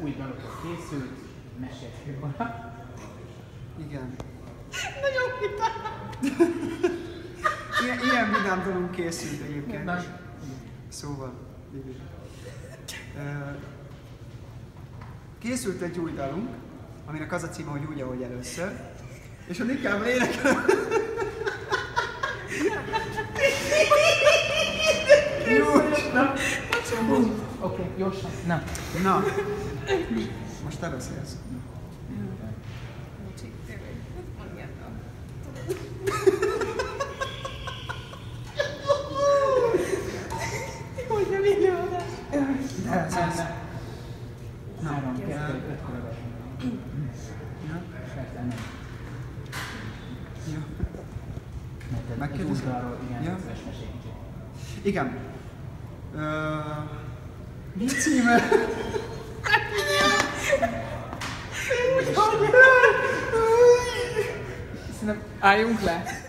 új dalokra készült, mesélj róla. Igen. Nagyon vidám. Ilyen vidám dalunk készült egyébként. Na. Szóval, igen. Készült egy új dalunk, aminek az a címe, hogy úgy, ahogy először. És a Nikával énekelem. Oké, gyorsan. Na. Na, most te beszélsz. Bocsi, tényleg. Mondjátok. Hogy nem élőadás. Na, 3, 2, 5 körös. Persze, nem. Jó. Az Megkérdezem? útról, igen, Ja. szíves mesélj kicsit. Igen. Mi címe? Szerintem álljunk le.